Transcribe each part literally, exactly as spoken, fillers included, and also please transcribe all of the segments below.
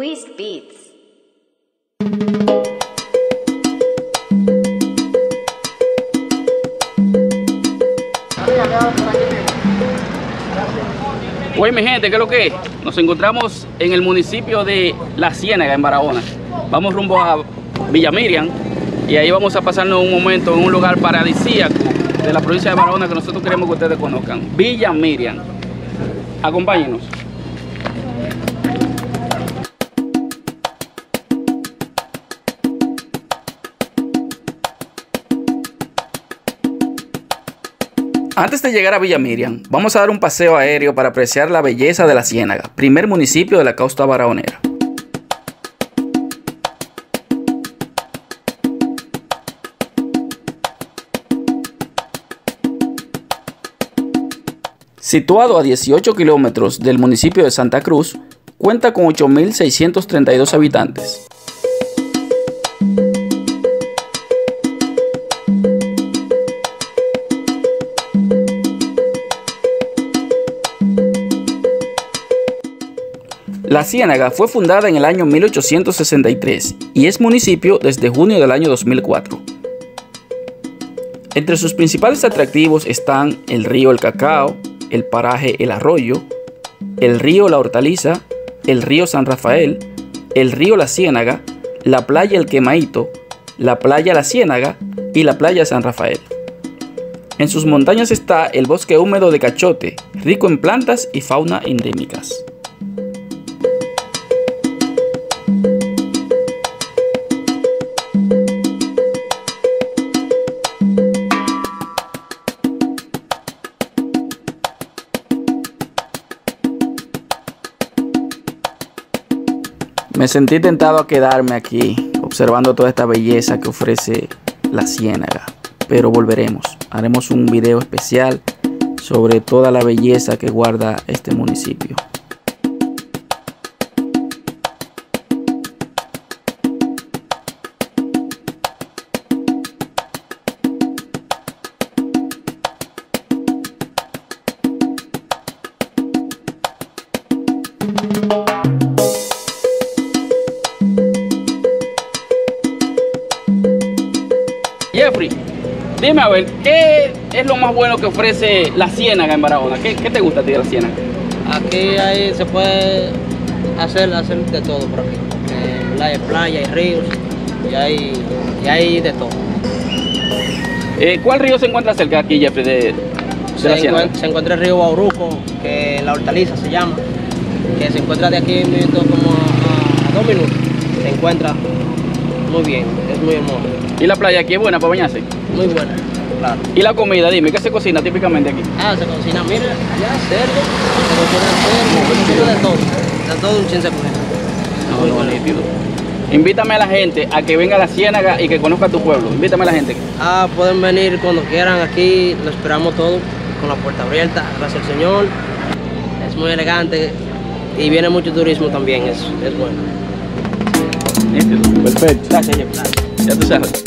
Luis Beats. Oye, mi gente, ¿qué es lo que es? Nos encontramos en el municipio de La Ciénaga, en Barahona. Vamos rumbo a Villa Miriam y ahí vamos a pasarnos un momento en un lugar paradisíaco de la provincia de Barahona que nosotros queremos que ustedes conozcan. Villa Miriam. Acompáñenos. Antes de llegar a Villa Miriam, vamos a dar un paseo aéreo para apreciar la belleza de La Ciénaga, primer municipio de la costa barahonera. Situado a dieciocho kilómetros del municipio de Santa Cruz, cuenta con ocho mil seiscientos treinta y dos habitantes. La Ciénaga fue fundada en el año mil ochocientos sesenta y tres y es municipio desde junio del año dos mil cuatro. Entre sus principales atractivos están el río El Cacao, el paraje El Arroyo, el río La Hortaliza, el río San Rafael, el río La Ciénaga, la playa El Quemaito, la playa La Ciénaga y la playa San Rafael. En sus montañas está el bosque húmedo de Cachote, rico en plantas y fauna endémicas. Me sentí tentado a quedarme aquí, observando toda esta belleza que ofrece La Ciénaga, pero volveremos. Haremos un video especial sobre toda la belleza que guarda este municipio. Jeffrey, dime a ver, ¿qué es lo más bueno que ofrece La Ciénaga en Barahona? ¿Qué, qué te gusta a ti de La Ciénaga? Aquí hay, se puede hacer, hacer de todo por aquí. Eh, hay playa, hay ríos y hay, y hay de todo. Eh, ¿Cuál río se encuentra cerca aquí, Jeffrey, de, de Se, La Ciénaga? encuentra, se encuentra el río Bauruco, que La Hortaliza se llama, que se encuentra de aquí en minutos como a, a dos minutos. Se encuentra muy bien, es muy hermoso. ¿Y la playa aquí es buena para bañarse? Muy buena, claro. ¿Y la comida? Dime, ¿qué se cocina típicamente aquí? Ah, se cocina, mira, allá cerdo, se cocina cerdo, se cocina de todo, de todo un chin se cocina. No, no, nítido. Invítame a la gente a que venga a La Ciénaga y que conozca tu pueblo. Invítame a la gente. Ah, pueden venir cuando quieran aquí, lo esperamos todo con la puerta abierta, gracias al Señor. Es muy elegante y viene mucho turismo también, es, es bueno. Nítido. Perfecto. Gracias, Jeff. Gracias. Ya tú sabes.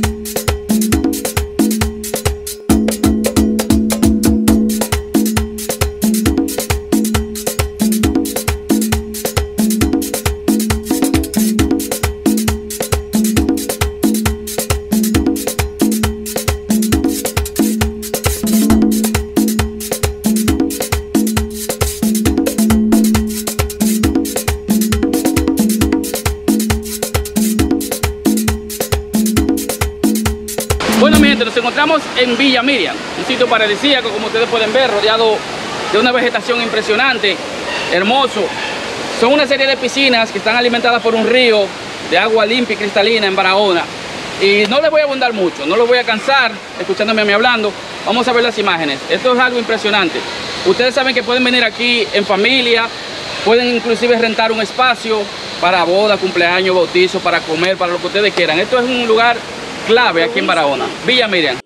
Bueno, mi gente, nos encontramos en Villa Miriam, un sitio paradisíaco, como ustedes pueden ver, rodeado de una vegetación impresionante, hermoso. Son una serie de piscinas que están alimentadas por un río de agua limpia y cristalina en Barahona. Y no les voy a abundar mucho, no los voy a cansar escuchándome a mí hablando. Vamos a ver las imágenes. Esto es algo impresionante. Ustedes saben que pueden venir aquí en familia, pueden inclusive rentar un espacio para boda, cumpleaños, bautizo, para comer, para lo que ustedes quieran. Esto es un lugar clave aquí en Barahona, Villa Miriam.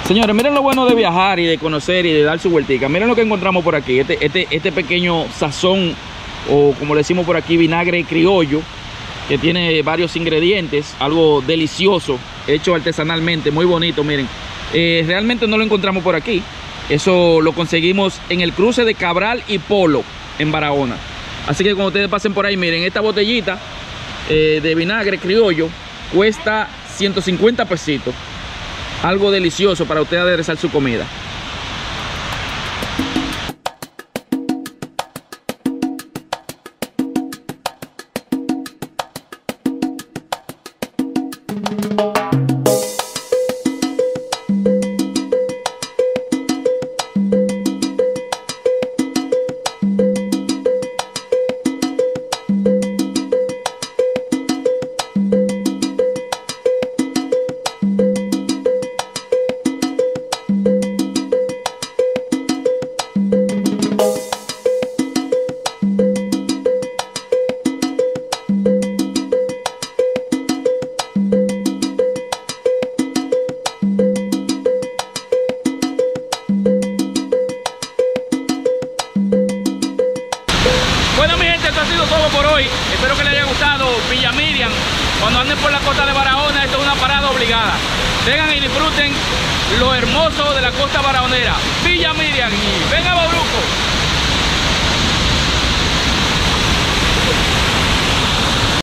Señores, miren lo bueno de viajar y de conocer y de dar su vueltica. Miren lo que encontramos por aquí, este, este, este pequeño sazón, o como le decimos por aquí, vinagre criollo, que tiene varios ingredientes, algo delicioso, hecho artesanalmente, muy bonito, miren. Eh, realmente no lo encontramos por aquí. Eso lo conseguimos en el cruce de Cabral y Polo, en Barahona. Así que cuando ustedes pasen por ahí, miren, esta botellita eh, de vinagre criollo cuesta ciento cincuenta pesitos. Algo delicioso para usted aderezar su comida. Bueno, mi gente, esto ha sido todo por hoy. Espero que les haya gustado Villa Miriam. Cuando anden por la costa de Barahona, esto es una parada obligada. Vengan y disfruten lo hermoso de la costa barahonera. Villa Miriam. Y vengan.